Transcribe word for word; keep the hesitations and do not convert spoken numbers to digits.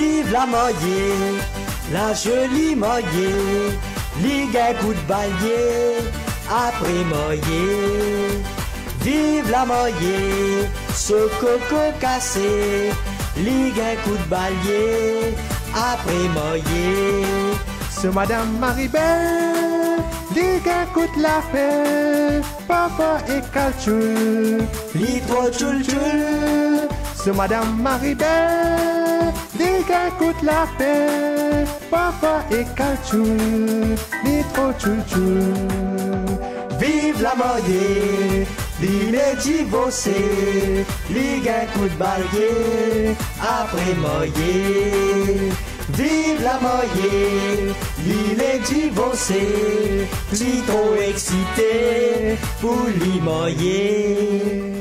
Vive la moyenne, la jolie moyenne, li gen coup de ballier, après moyenne. Vive la moyenne, ce coco cassé, li gen coup de ballier, après moyenne. Ce Madame Maribel, li gen coup de la paix, papa et calcul, li trop tchoul tchoul. Ce Madame Maribel, li gen coup de la paix, papa et calcul, li trop tchoul tchoul. Vive la moyenne, li est divorcé, li gen coup de ballier, après moyenne. Vive la moyenne, li est divorcé, li trop excité pour li moyenne.